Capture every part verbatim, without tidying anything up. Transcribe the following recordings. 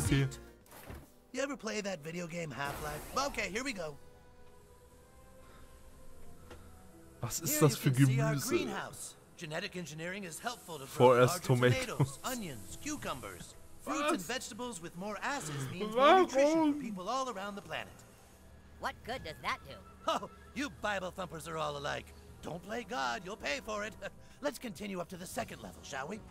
okay. You ever play that video game Half-Life? Okay, here we go. Was ist das für Gemüse? Genetic engineering is helpful to grow larger tomatoes. tomatoes, onions, cucumbers. Fruits Was? and vegetables with more acids means more nutrition for people all around the planet. What good does that do? Oh, you Bible thumpers are all alike. Don't play God, you'll pay for it. Let's continue up to the second level, shall we?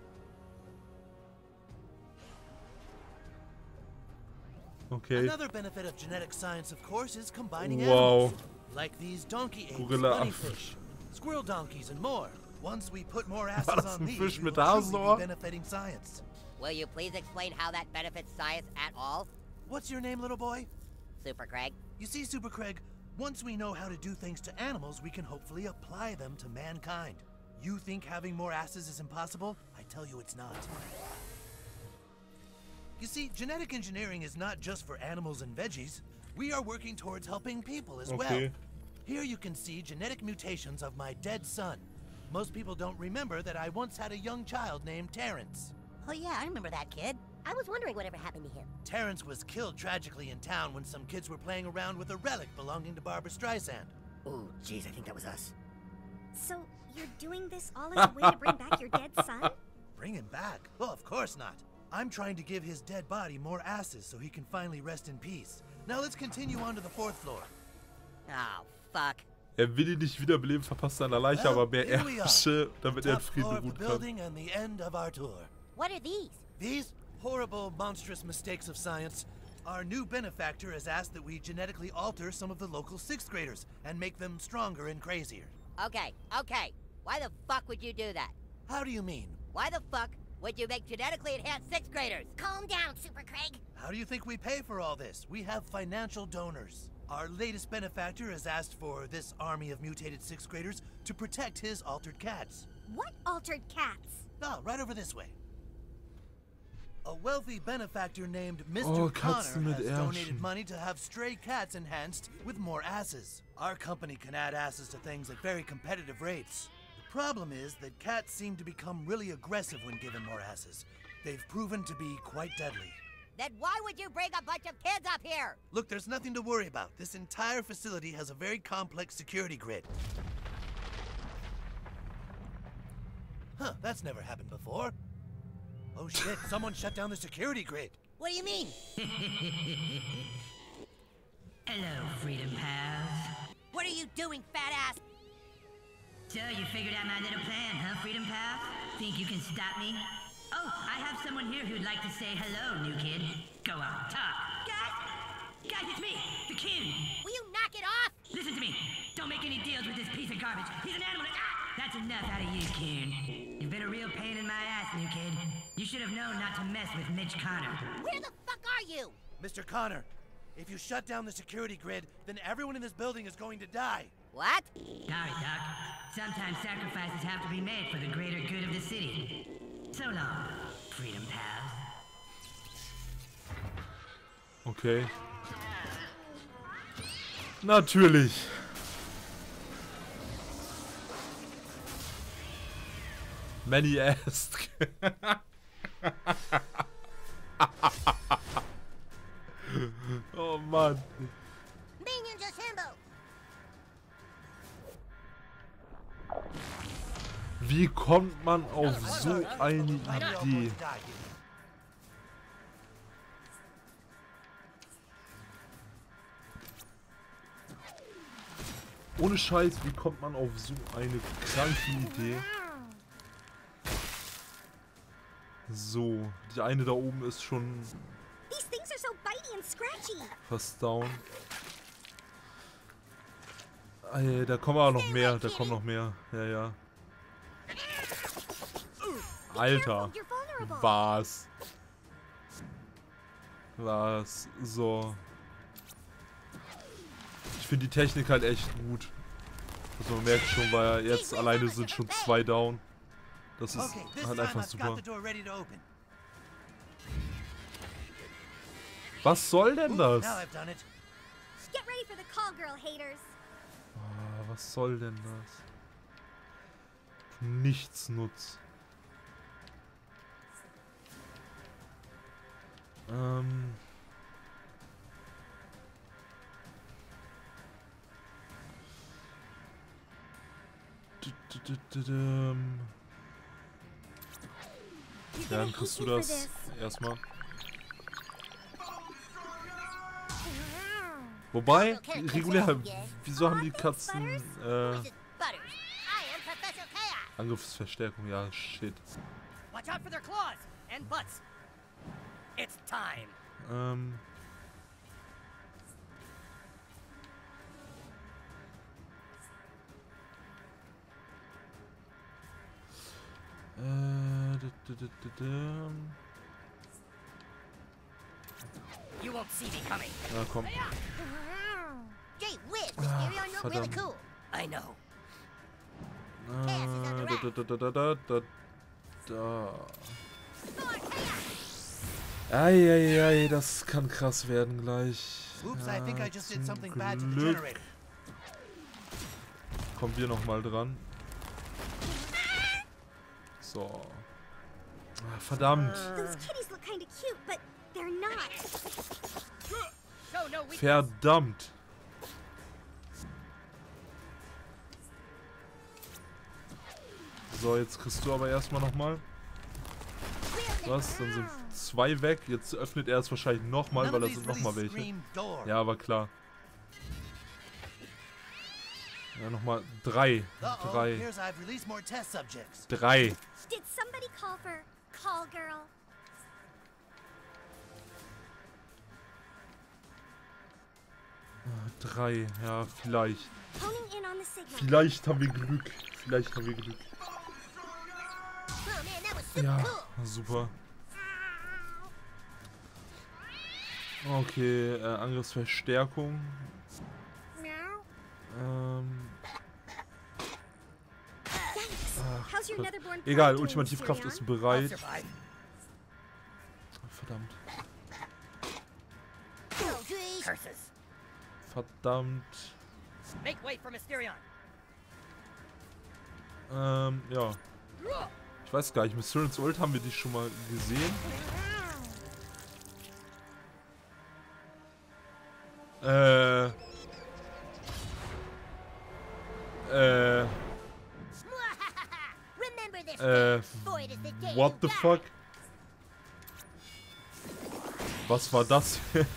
Okay. Another benefit of genetic science, of course, is combining Wow. animals. Like these donkey apes, Gorilla. bunny fish, squirrel donkeys, and more. Once we put more War acids das on ein these, Fisch we mit will truly Hasenohr? be benefiting science. Will you please explain how that benefits science at all? What's your name, little boy? Super Craig? You see, Super Craig, once we know how to do things to animals, we can hopefully apply them to mankind. You think having more asses is impossible? I tell you it's not. You see, genetic engineering is not just for animals and veggies. We are working towards helping people as well. Okay. Here you can see genetic mutations of my dead son. Most people don't remember that I once had a young child named Terrence. Oh yeah, I remember that kid. I was wondering whatever happened to him. Terrence was killed tragically in town when some kids were playing around with a relic belonging to Barbara Streisand. Ooh, jeez, I think that was us. So, you're doing this all as a way to bring back your dead son? Bring him back? Well, of course not. I'm trying to give his dead body more asses so he can finally rest in peace. Now let's continue on to the fourth floor. Oh, fuck. Er will ihn nicht wiederbeleben, verpasst seiner Leiche, Well, aber mehr here we are. Erbsche, damit er in Top floor Frieden of the ruhen kann. building and the end of our tour. What are these? These horrible, monstrous mistakes of science. Our new benefactor has asked that we genetically alter some of the local sixth graders and make them stronger and crazier. Okay, okay. Why the fuck would you do that? How do you mean? Why the fuck would you make genetically enhanced sixth graders? Calm down, Super Craig. How do you think we pay for all this? We have financial donors. Our latest benefactor has asked for this army of mutated sixth graders to protect his altered cats. What altered cats? Ah, right over this way. A wealthy benefactor named Mister Oh, Connor Katzen mit has donated Ärschen. money to have stray cats enhanced with more asses. Our company can add asses to things at very competitive rates. The problem is that cats seem to become really aggressive when given more asses. They've proven to be quite deadly. Then why would you bring a bunch of kids up here? Look, there's nothing to worry about. This entire facility has a very complex security grid. Huh, that's never happened before. Oh shit, someone shut down the security grid. What do you mean? Hello, Freedom Pals. What are you doing, fat ass? So you figured out my little plan, huh, Freedom Pals? Think you can stop me? Oh, I have someone here who'd like to say hello, new kid. Go on, talk. Guys! Guys, it's me, the King! Will you knock it off? Listen to me. Don't make any deals with this piece of garbage. He's an animal. Ah! That's enough out of you, Coon. You've been a real pain in my ass, new kid. You should have known not to mess with Mitch Connor. Where the fuck are you? Mister Connor, if you shut down the security grid, then everyone in this building is going to die. What? Sorry, Doc. Sometimes sacrifices have to be made for the greater good of the city. So long, Freedom Pals. Okay. Natürlich. Many asked. Oh Mann. Minions assemble! Wie kommt man auf so eine I'm not Idee? going to die here. Ohne Scheiß, wie kommt man auf so eine kranke Idee? So, die eine da oben ist schon These things are so bitey and scratchy. fast down. Ey, da kommen aber noch mehr, da kommen noch mehr. Ja, ja. Alter. You're vulnerable. Was? Was? So. Ich finde die Technik halt echt gut. Also man merkt schon, weil jetzt alleine sind schon zwei down. Das ist Okay, this halt time einfach I've got super. the door ready to open. Was soll denn Ooh, das? now I've done it. Get ready for the call girl haters. Ah, was soll denn das? Nichts nutzt. Ähm... Ja, dann kriegst du das erstmal. Wobei, regulär, wieso haben die Katzen äh, Angriffsverstärkung? Ja, shit. Watch out for their claws and butts. It's time. Ähm. Äh, d -d -d -d -d You won't see me coming. Ja, komm. Gee whiz, Ah, Mysterion, you're really verdammt. cool. I know. Äh, da, da, da, da, da, da, da. Eieiei, das kann krass werden gleich. Oops, I think I just did zum something bad to the Glück generator. kommen wir nochmal dran. So. Ah, verdammt. Those kitties look kinda cute, but they're not. So no weakness. Verdammt. So, jetzt kriegst du aber erstmal nochmal. Was? Dann sind zwei weg. Jetzt öffnet er es wahrscheinlich nochmal, None weil of da these sind nochmal really welche. scream door. Ja, aber klar. Ja, nochmal drei. Uh-oh, Drei. here's I've released more test subjects. Drei. Did somebody call for Call Girl? Drei. Ja, vielleicht. Honing in on the signal. Vielleicht haben wir Glück. Vielleicht haben wir Glück. Oh man, that was super Ja, cool. super. Okay, äh, Angriffsverstärkung. Ähm, Yikes. ach, How's your Gott. Netherborn Egal, doing, Ultimativkraft Mysterion? ist I'll bereit. survive. Verdammt. Oh, geez. Curses. Verdammt. Make way for Mysterion. Ähm, ja. Ich weiß gar nicht, Mysterions Ult, haben wir die schon mal gesehen? Äh. Äh. Remember this Äh. Boy, does the day What you the die. fuck? Was war das jetzt?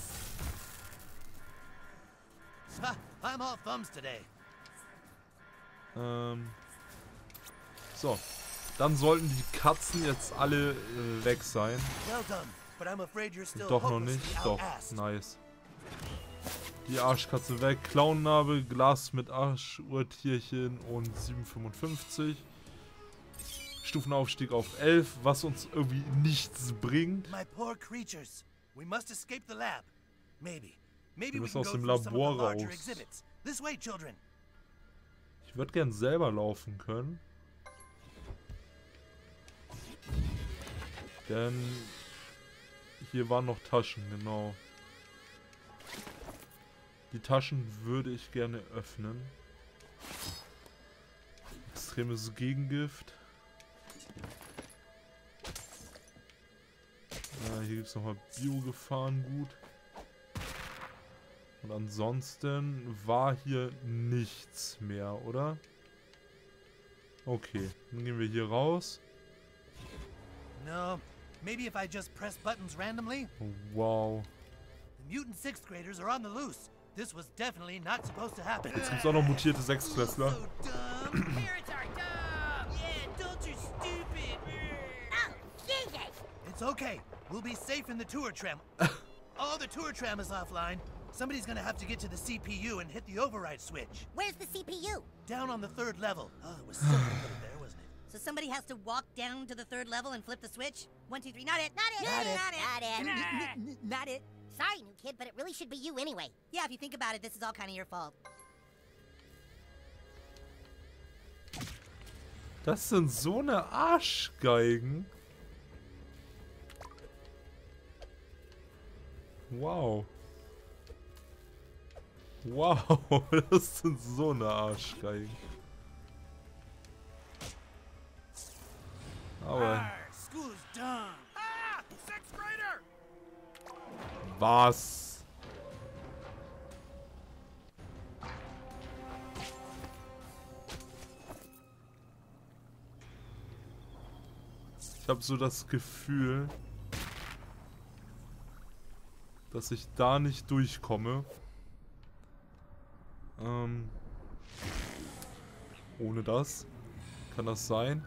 Ha, I'm all thumbs today. Ähm. So. Dann sollten die Katzen jetzt alle äh, weg sein. Well done, but I'm afraid you're still Doch noch hopelessly nicht. Doch. out-assed. Nice. Die Arschkatze weg. Clownnarbe, Glas mit Arschuhrtierchen und sieben Komma fünfundfünfzig. Stufenaufstieg auf elf, was uns irgendwie nichts bringt. My poor creatures. We must escape the lab. Maybe. Maybe Wir we müssen can aus go dem through some of the Labor larger raus. exhibits. This way, children. Ich würde gern selber laufen können. Denn hier waren noch Taschen, genau. Die Taschen würde ich gerne öffnen. Extremes Gegengift. Ja, hier gibt es nochmal Biogefahrengut. Und ansonsten war hier nichts mehr, oder? Okay, dann gehen wir hier raus. No. Maybe if I just press buttons randomly? Wow. The mutant sixth graders are on the loose. This was definitely not supposed to happen. Jetzt gibt es auch noch mutierte Sechstklässler. So dumb. Parents are dumb. Yeah, adults are stupid. Oh, Jesus. It's okay. We'll be safe in the tour tram. Oh, the tour tram is offline. Somebody's gonna have to get to the C P U and hit the override switch. Where's the C P U? Down on the third level. Oh, it was silly to put it there, wasn't it? So somebody has to walk down to the third level and flip the switch? One, two, three, not it, not it, Not it. not it, Not not it, not it. Sorry, new kid, but it really should be you anyway. Yeah, if you think about it, this is all kind of your fault. Das sind so eine Arschgeigen. Wow. Wow, das sind so eine Arschgeigen. Aber Arr, school is dumb. Ah, sixth grader! Was? Ich habe so das Gefühl, dass ich da nicht durchkomme. Ähm, ohne das. Kann das sein?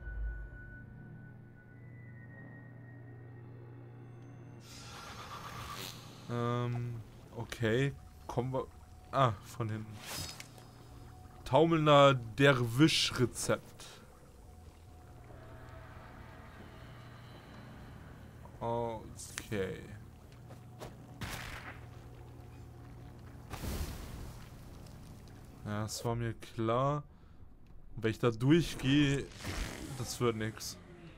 Ähm, okay. Kommen wir... Ah, von hinten. Taumelnder Derwisch-Rezept. Okay. Ja, das war mir klar. Wenn ich da durchgehe, das wird nichts.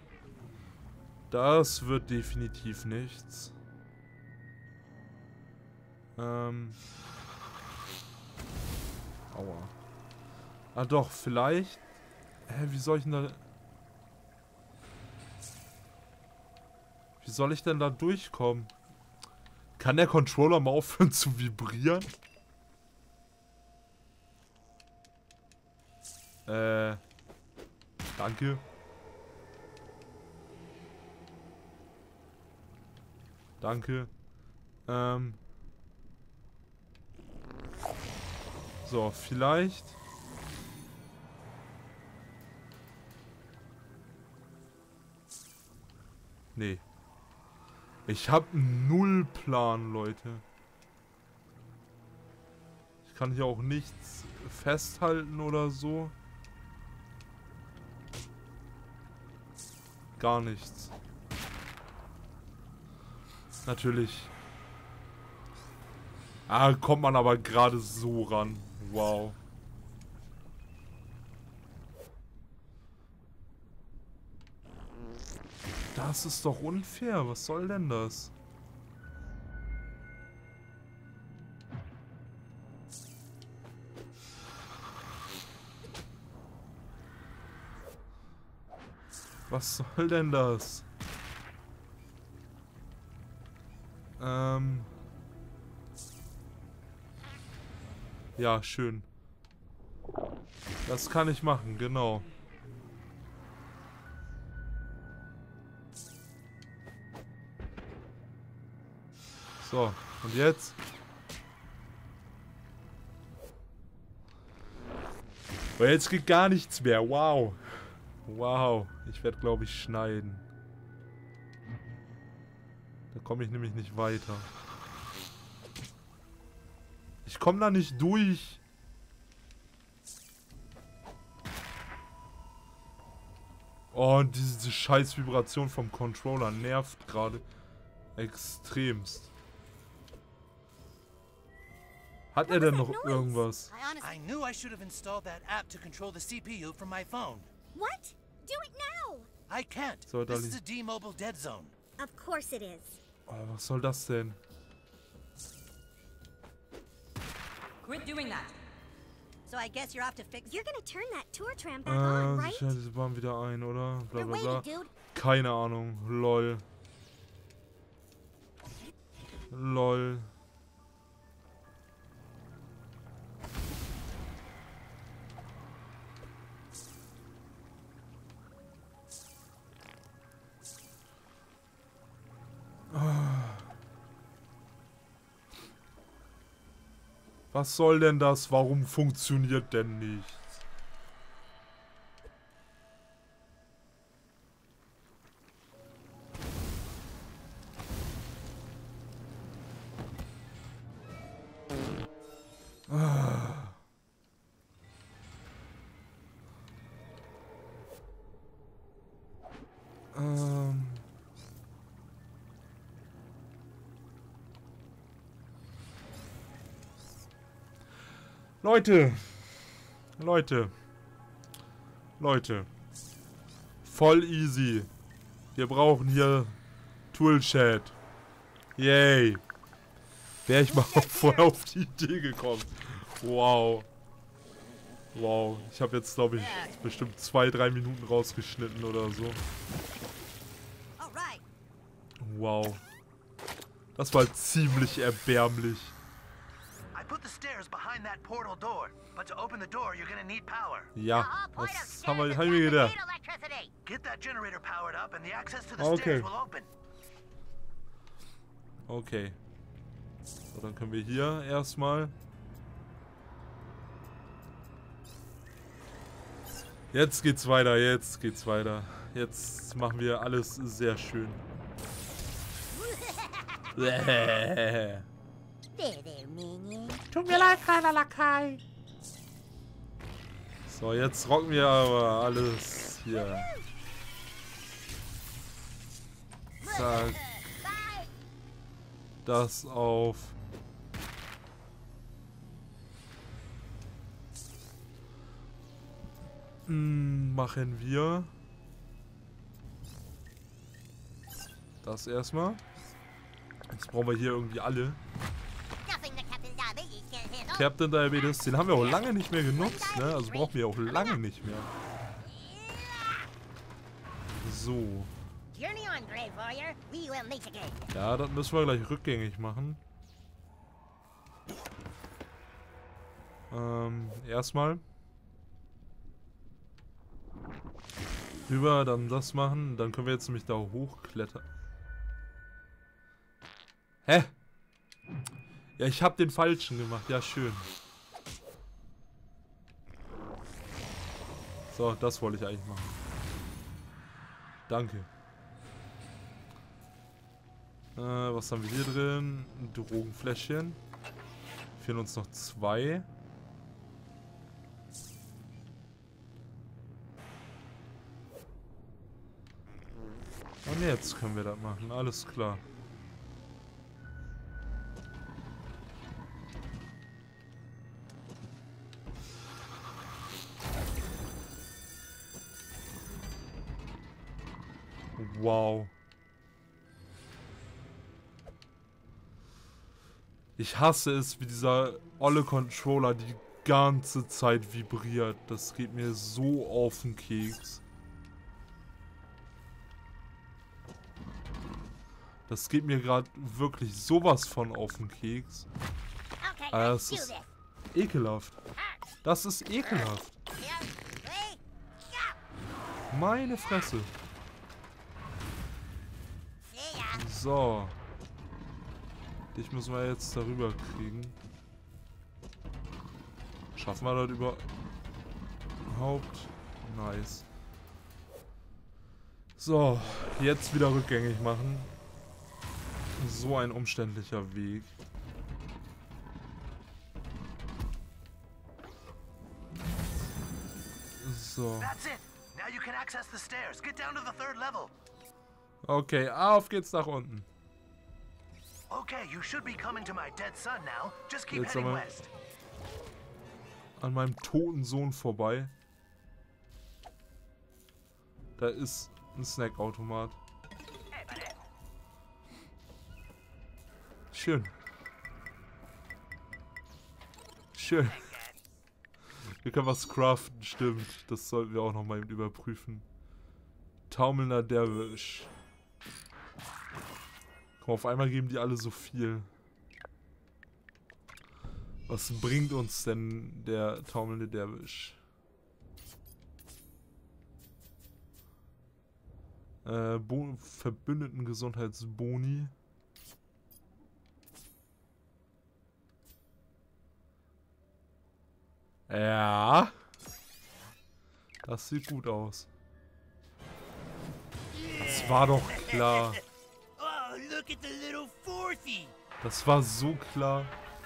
Das wird definitiv nichts. Ähm. Aua. Ah doch, vielleicht. Hä, wie soll ich denn da... Wie soll ich denn da durchkommen? Kann der Controller mal aufhören zu vibrieren? Äh. Danke. Danke. Ähm. So, vielleicht. Nee. Ich hab null Plan, Leute. Ich kann hier auch nichts festhalten oder so. Gar nichts. Natürlich. Ah, kommt man aber gerade so ran. Wow. Das ist doch unfair. Was soll denn das? Was soll denn das? Ähm. Ja, schön. Das kann ich machen, genau. So, und jetzt? Oh, jetzt geht gar nichts mehr. Wow. Wow. Ich werde, glaube ich, schneiden. Da komme ich nämlich nicht weiter. Ich komme da nicht durch. Oh, und diese, diese scheiß Vibration vom Controller nervt gerade extremst. Hat er denn noch irgendwas? I honestly... I knew I should have installed that app to control the C P U from my phone. What? Do it now! I can't. So, This Dolly. is a D-Mobile dead zone. Of course it is. Oh, was soll das denn? Quit doing that. So I guess you're off to fix... You're gonna turn that tour tram back on, Äh, right? sicher diese Bahn wieder ein, oder? Bla You're bla bla. waiting, dude. Keine Ahnung. Lol. Lol. Was soll denn das? Warum funktioniert denn nichts? Ah. Ähm. Leute, Leute, Leute, voll easy. Wir brauchen hier Toolchat. Yay. Wäre ich mal voll auf die Idee gekommen. Wow. Wow. Ich habe jetzt, glaube ich, bestimmt zwei, drei Minuten rausgeschnitten oder so. All right. Wow. Das war ziemlich erbärmlich. I put the stairs behind that portal door, but to open the door, you're gonna need power. Ja, das haben wir, haben wir gedacht. Get that generator powered up, and the access to the Okay. stairs will open. Okay. So, dann können wir hier erstmal. Jetzt geht's weiter, jetzt geht's weiter. Jetzt machen wir alles sehr schön. Tut mir leid, kleiner Lakai. So, jetzt rocken wir aber alles hier. Zack. Das auf. Hm, machen wir. Das erstmal. Jetzt brauchen wir hier irgendwie alle. Captain Diabetes, den haben wir auch lange nicht mehr genutzt, ne? Also brauchen wir auch lange nicht mehr. So. Ja, das müssen wir gleich rückgängig machen. Ähm, erstmal. Rüber, dann das machen. Dann können wir jetzt nämlich da hochklettern. Hä? Ja, ich habe den falschen gemacht. Ja, schön. So, das wollte ich eigentlich machen. Danke. Äh, was haben wir hier drin? Ein Drogenfläschchen. Fehlen uns noch zwei. Und jetzt können wir das machen. Alles klar. Wow. Ich hasse es, wie dieser olle Controller die ganze Zeit vibriert. Das geht mir so auf den Keks. Das geht mir gerade wirklich sowas von auf den Keks. Also das ist ekelhaft. Das ist ekelhaft. Meine Fresse. So. Dich müssen wir jetzt darüber kriegen. Schaffen wir das überhaupt? Nice. So, jetzt wieder rückgängig machen. So ein umständlicher Weg. So. Okay, auf geht's nach unten. Okay, you should be coming to my dead son now. Just keep Jetzt heading aber west. an meinem toten Sohn vorbei. Da ist ein Snackautomat. Schön. Schön. Wir können was craften, stimmt. Das sollten wir auch noch mal eben überprüfen. Taumelnder Derwisch. Komm, auf einmal geben die alle so viel. Was bringt uns denn der taumelnde Derwisch? Äh, Bo- Verbündeten Gesundheitsboni. Ja. Das sieht gut aus. Das war doch klar. Oh, look at the little fourthy. Das war so klar.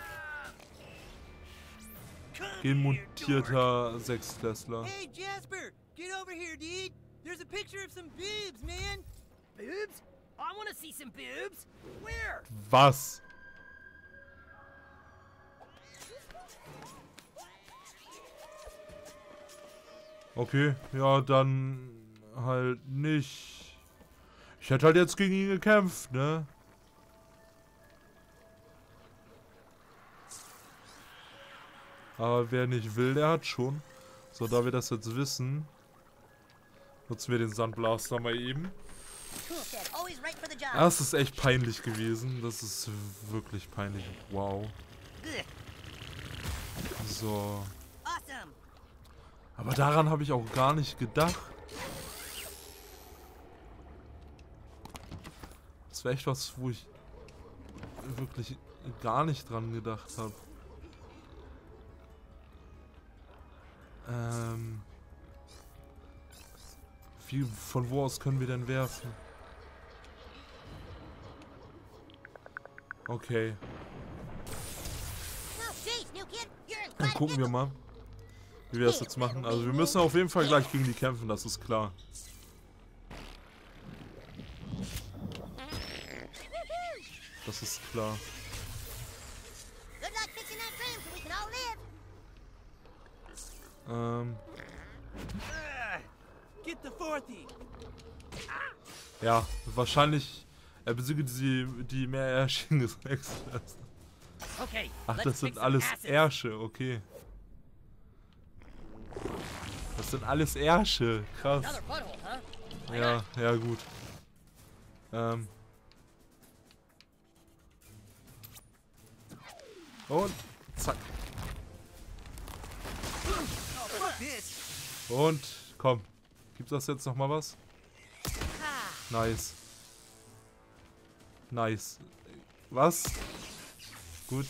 Genmutierter Sechsklässler. Hey, Jasper! Get over here, dude! There's a picture of some boobs, man! Boobs? I want to see some boobs. Where? Was? Okay, ja, dann halt nicht. Ich hätte halt jetzt gegen ihn gekämpft, ne? Aber wer nicht will, der hat schon. So, da wir das jetzt wissen, nutzen wir den Sandblaster mal eben. Toolshed, always right for the job. Das ist echt peinlich gewesen. Das ist wirklich peinlich. Wow. So. Awesome. Aber daran habe ich auch gar nicht gedacht. Das wäre echt was, wo ich wirklich gar nicht dran gedacht habe. Ähm... Wie, von wo aus können wir denn werfen? Okay. Dann gucken wir mal, wie wir das jetzt machen. Also wir müssen auf jeden Fall gleich gegen die kämpfen, das ist klar. Das ist klar. Ähm... Ja, wahrscheinlich er besiegt sie die mehr Ärsche gewechselt. Ach, das sind alles Ärsche, okay. Das sind alles Ärsche, krass. Ja, ja gut. Ähm. Und zack. Und komm. Gibt das jetzt noch mal was? Nice. Nice. Was? Gut.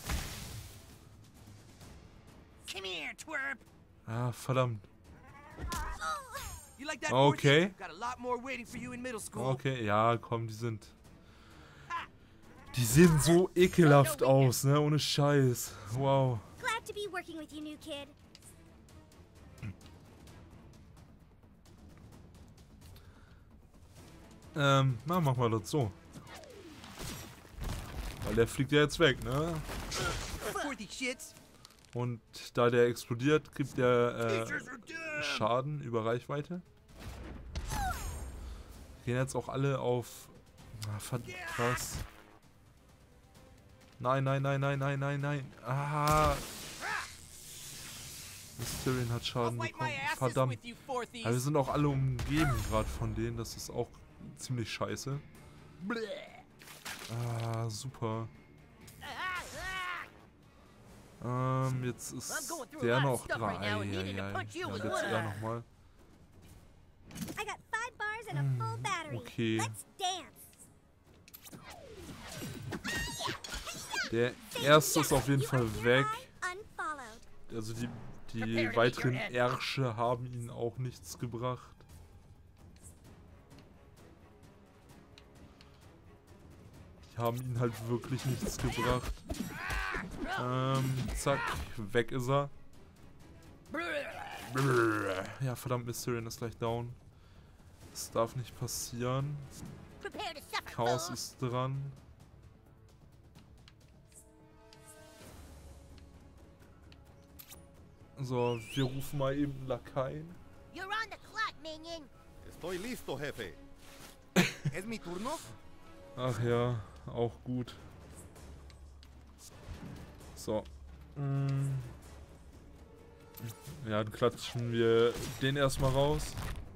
Ah, verdammt. Okay. Okay, ja, komm, die sind... Die sehen so ekelhaft aus, ne? Ohne Scheiß. Wow. Glad to be working with you, new kid. Ähm, na, mach mal das so. Weil der fliegt ja jetzt weg, ne? Und da der explodiert, gibt der äh, Schaden über Reichweite. Gehen jetzt auch alle auf... Ah, verdammt, krass. Nein, nein, nein, nein, nein, nein, nein. Ah. Mysterion hat Schaden bekommen. Verdammt. Aber wir sind auch alle umgeben gerade von denen. Das ist auch ziemlich scheiße. Ah, super. Ähm, jetzt ist der noch dran. Ja, und jetzt er nochmal. Okay. Der erste ist auf jeden Fall weg. Also die, die weiteren Ärsche haben ihn auch nichts gebracht. Die haben ihn halt wirklich nichts gebracht. Ähm, zack, weg ist er. Ja, verdammt, Mysterion ist gleich down. Das darf nicht passieren. Chaos ist dran. So, wir rufen mal eben Lakaien. Estoy listo, jefe. ¿Es mi turno? Ach ja, auch gut. So. Ja, dann klatschen wir den erstmal raus.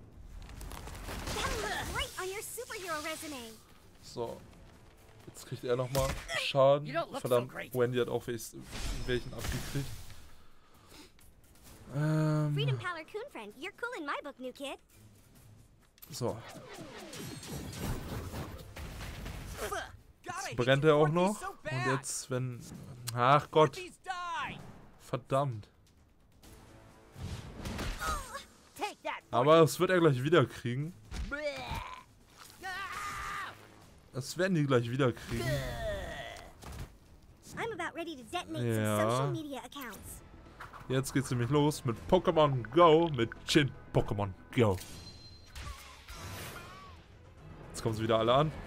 So. Jetzt kriegt er nochmal Schaden. Verdammt, Wendy hat auch welchen abgekriegt. Ähm. So. Jetzt brennt er auch noch. Und jetzt, wenn... Ach Gott. Verdammt. Aber das wird er gleich wieder kriegen. Das werden die gleich wieder kriegen. Ja. Jetzt geht's nämlich los mit Pokémon Go, mit Chin Pokémon Go. Jetzt kommen sie wieder alle an.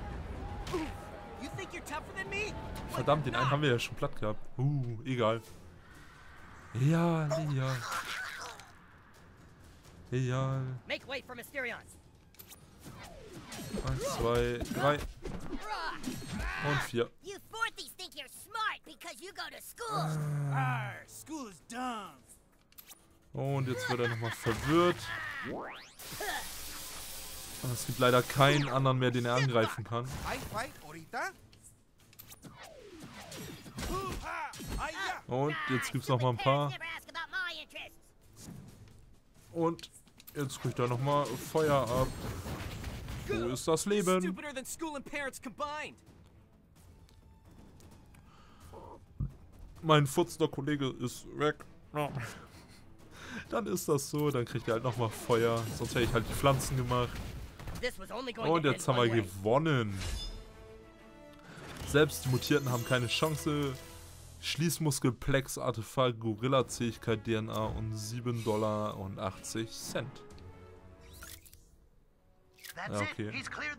Verdammt, den einen haben wir ja schon platt gehabt. Uh, egal. Ja, ja. Egal. Eins, zwei, drei. Und vier. Und jetzt wird er nochmal verwirrt. Es gibt leider keinen anderen mehr, den er angreifen kann. Und jetzt gibt es noch mal ein paar. Und jetzt kriegt er noch mal Feuer ab. Wo ist das Leben? Mein Futzler-Kollege ist weg. Dann ist das so, dann kriegt er halt nochmal Feuer. Sonst hätte ich halt die Pflanzen gemacht. Und jetzt haben wir gewonnen. Selbst die Mutierten haben keine Chance. Schließmuskel-Plex, Artefakt, Gorilla-Zähigkeit, D N A und sieben Dollar und achtzig Cent. Ja, okay.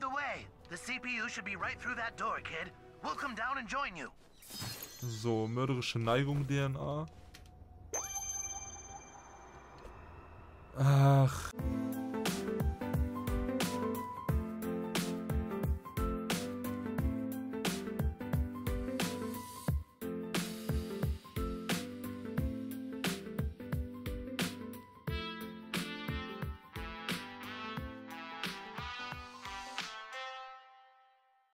So, mörderische Neigung, D N A. Ach.